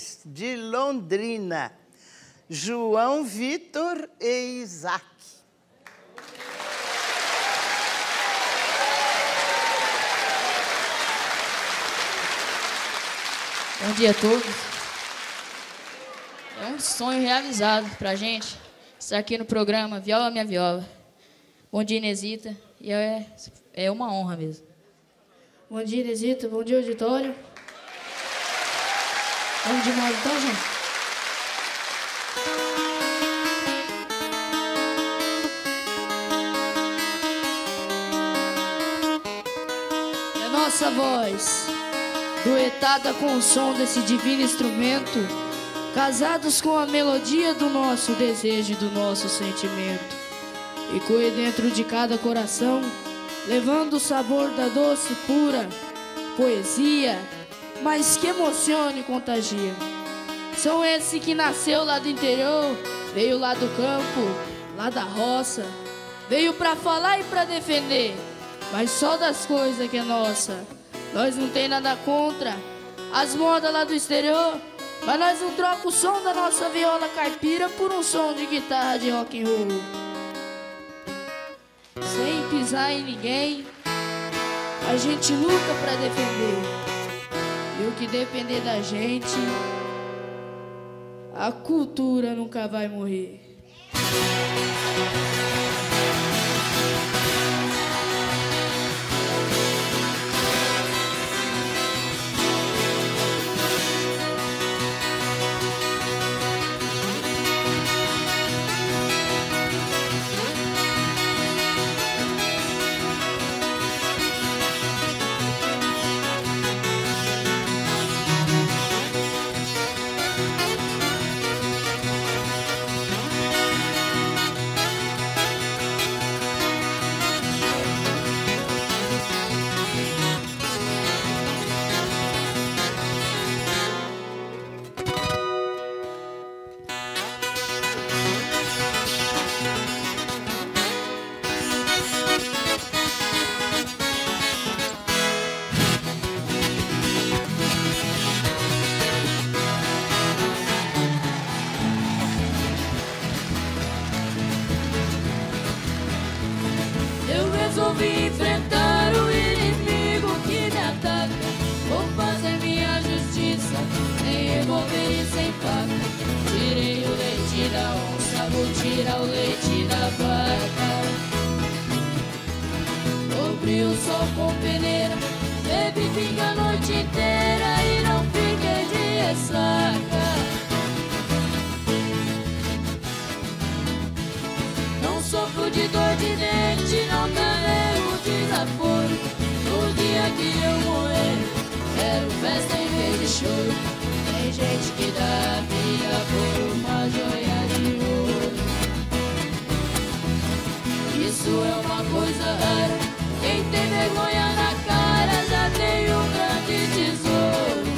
de Londrina, João Vitor e Isaac. Bom dia a todos. É um sonho realizado pra gente estar aqui no programa Viola Minha Viola. Bom dia, Inesita. E é uma honra mesmo. Bom dia, Inesita. Bom dia, auditório. Vamos de modo então, gente? E a nossa voz, duetada com o som desse divino instrumento, casados com a melodia do nosso desejo e do nosso sentimento, ecoe dentro de cada coração, levando o sabor da doce pura poesia, mas que emociona e contagia. São esse que nasceu lá do interior, veio lá do campo, lá da roça, veio pra falar e pra defender, mas só das coisas que é nossa. Nós não tem nada contra as modas lá do exterior, mas nós não troca o som da nossa viola caipira por um som de guitarra de rock and roll. Sem pisar em ninguém, a gente luta pra defender. E o que depender da gente, a cultura nunca vai morrer. Resolvi enfrentar o inimigo que me ataca. Vou fazer minha justiça, sem revólver e sem faca. Tirei o leite da onça, vou tirar o leite da vaca. Cobri o sol com peneira, bebi vinho a noite inteira e não fiquei de ressaca. Não sofro de dor de dente, não carrego desaforo. No dia que eu morrer, quero festa em vez de choro. Tem gente que dá a vida por uma joia de ouro. Isso é uma coisa rara, quem tem vergonha na cara já tem um grande tesouro.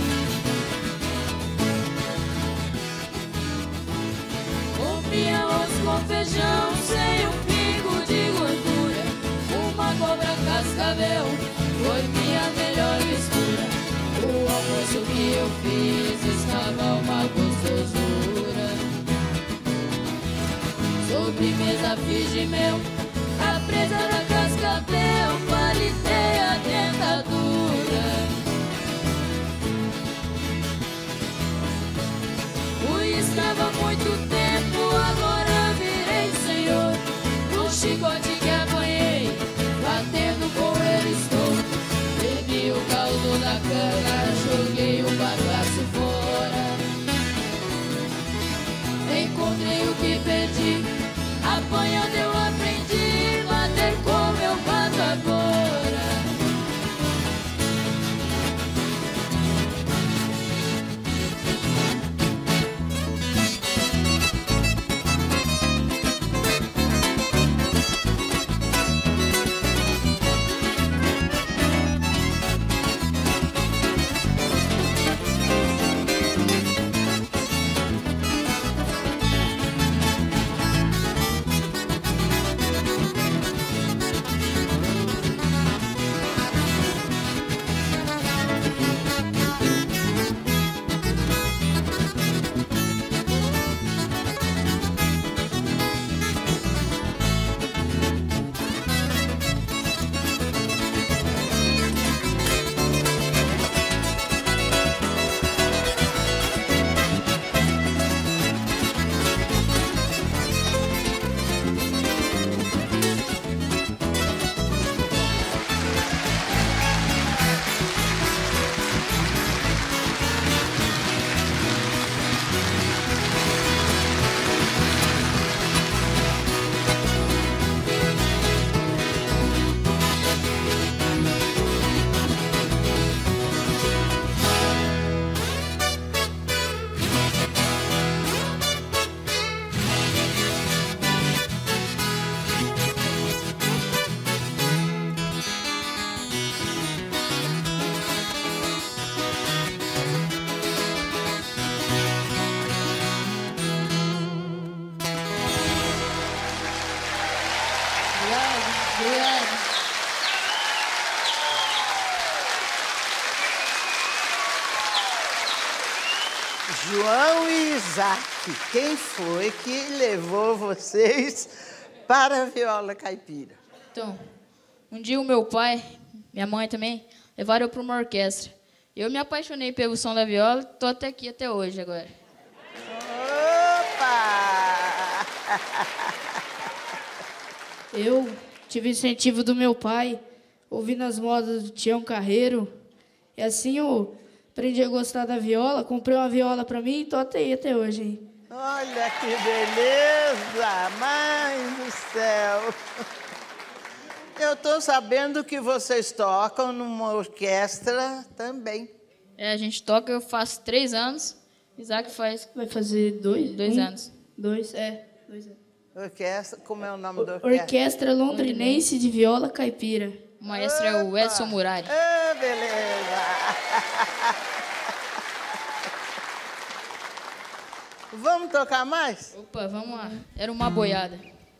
Comi arroz com feijão sem um pingo de gordura. Uma cobra cascavel foi minha melhor mistura. O almoço que eu fiz estava uma gostosura. Sobremesa fiz de mel, a presa da cascavel, palitei a dentadura. Fui escravo há muito tempo, agora virei senhor. No chicote que apanhei, batendo com ele estou. Bebi o caldo da cana, joguei o bagaço fora. Encontrei o que perdi, apanhando eu aprendi. Obrigado. João e Isaac, quem foi que levou vocês para a viola caipira? Então, um dia o meu pai, minha mãe também, levaram eu para uma orquestra. Eu me apaixonei pelo som da viola, estou até aqui até hoje agora. Opa! Eu tive incentivo do meu pai, ouvindo as modas do Tião Carreiro. E assim eu aprendi a gostar da viola, comprei uma viola para mim e estou até hoje. Hein? Olha que beleza! Mãe do céu! Eu estou sabendo que vocês tocam numa orquestra também. A gente toca, eu faço 3 anos, Isaac faz Vai fazer 2? 2 anos. 2 anos. Orquestra, como é o nome da orquestra? Orquestra Londrinense de Viola Caipira. O maestro é o Edson Murari. Ah, beleza! Vamos tocar mais? Opa, vamos lá. Era uma boiada.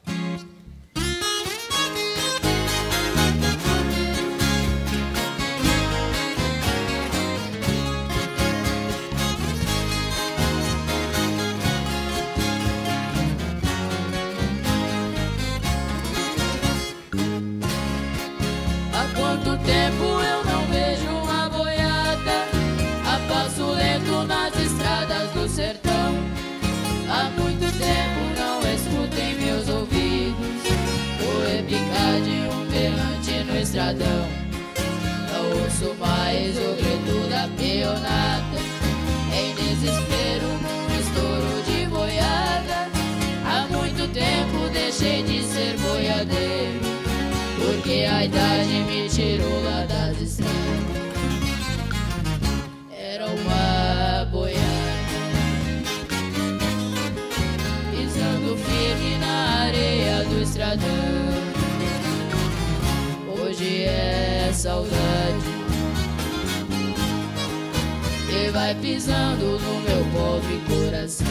Há quanto tempo eu não vejo uma boiada a passo lento nas estradas do sertão. Há muito tempo não escuto em meus ouvidos o repicar de um berrante no estradão. Não ouço mais o grito da peonada em desespero num estouro de boiada. Há muito tempo deixei de ser boiadeiro, porque a idade me tirou lá das estradas. Era uma boiada pisando firme na areia do estradão. Hoje é saudade que vai pisando no meu pobre coração.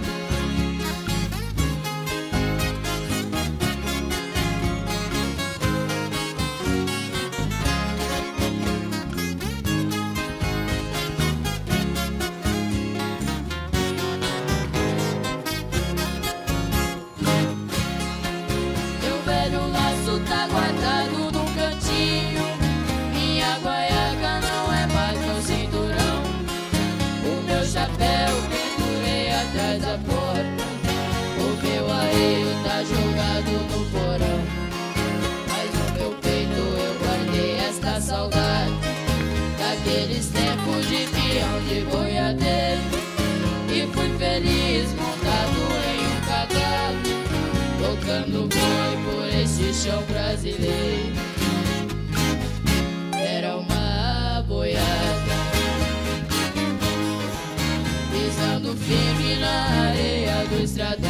Tá guardado num cantinho, minha guaiaca não é mais meu cinturão. O meu chapéu pendurei atrás da porta, o meu arreio tá jogado no porão. Mas no meu peito eu guardei esta saudade daqueles tempos de peão de boiadeiro. E fui feliz montado em um cavalo, tocando boi por esse chão brasileiro. Era uma boiada pisando firme na areia do estradão.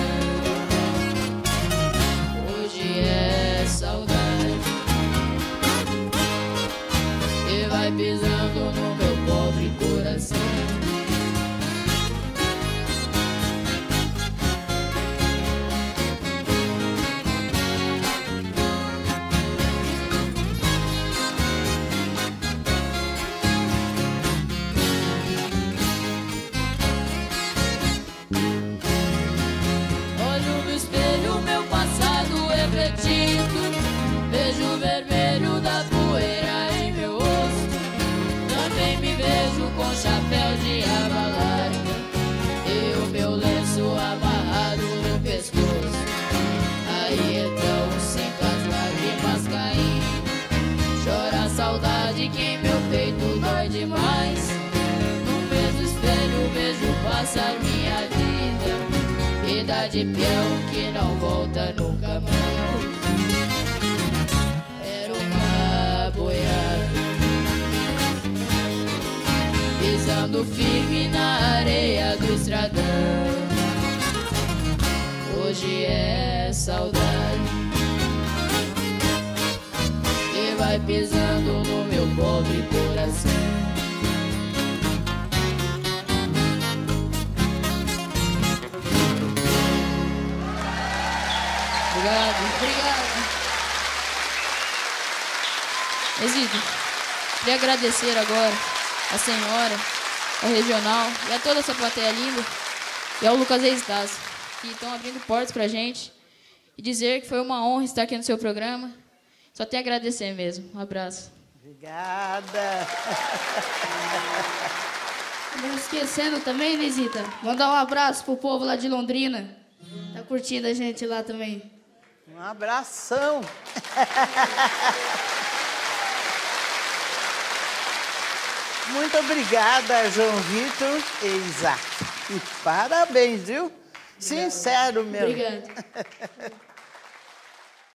Hoje é saudade que vai pisando no meu pobre coração. Vejo o vermelho da poeira em meu rosto. Também me vejo com chapéu de aba larga e o meu lenço amarrado no pescoço. Aí então sinto as lágrimas caindo, chora a saudade que em meu peito dói demais. No mesmo espelho vejo passar minha vida, vida de peão que não volta nunca mais. Era uma boiada pisando firme na areia do estradão. Hoje é saudade que vai pisando no meu pobre coração. Obrigado. Inesita, queria agradecer agora a senhora, a regional e a toda essa plateia linda e ao Lucas Ex-Tassi, que estão abrindo portas pra gente, e dizer que foi uma honra estar aqui no seu programa. Só tenho a agradecer mesmo. Um abraço. Obrigada. Não esquecendo também, Inesita, mandar um abraço pro povo lá de Londrina. Tá curtindo a gente lá também. Um abração. Muito obrigada, João Vitor e Isaac. E parabéns, viu? Sincero mesmo. Obrigado.